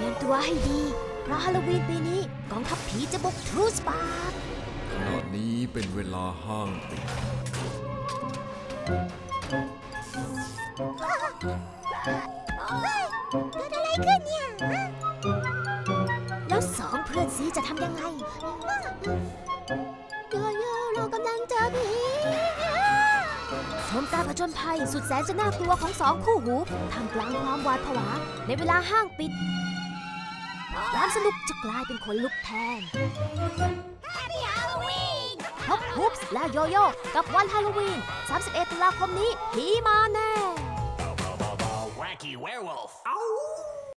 รียมตัวให้ดีเพราะฮาโลวีนปีนี้กองทัพผีจะบุกทรูสปาร์คขณะนี้เป็นเวลาห้างปิดเกิดอะไรขึ้นเนี่ยแล้วสองเพื่อนซีจะทำยังไงเรากำลังเจอผีชมการผจญภัยสุดแสนจะน่ากลัวของสองคู่หูท่ามกลางความหวาดผวาในเวลาห้างปิดความสนุกจะกลายเป็นคนลุกแทนฮอปฮุปส์และโยโย่กับวันฮาโลวีน31 ตุลาคมนี้ผีมาแน่ Wacky Werewolf